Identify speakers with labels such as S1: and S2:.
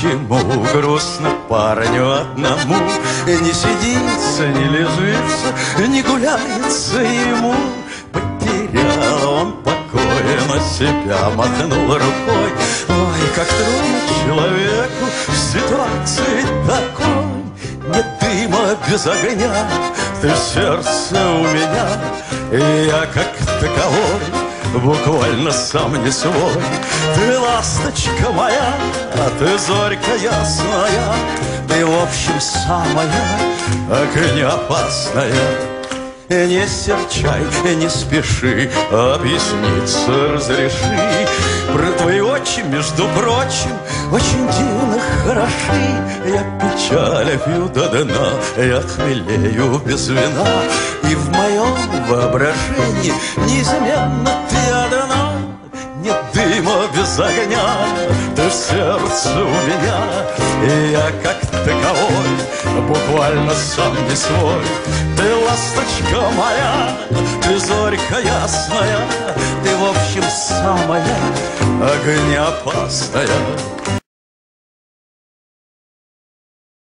S1: почему грустно парню одному? Не сидится, не лежится, не гуляется ему. Потерял он покой, на себя махнул рукой. Ой, как трудно человеку в ситуации такой. Нет дыма без огня, ты в сердце у меня, и я как таковой буквально сам не свой. Ты ласточка моя, а ты зорька ясная, ты в общем самая, ак не опасная. Не серчай, не спеши, объясниться разреши. Про твои очи, между прочим, очень дивно хороши. Я печаль пью до дна, я хмелею без вина, и в моем воображении неизменно ты одна. Нет дыма без огня, ты в сердце у меня, и я как таковой буквально сам не свой. Ты ласточка моя, ты зорька ясная, ты в общем самая огнеопасная.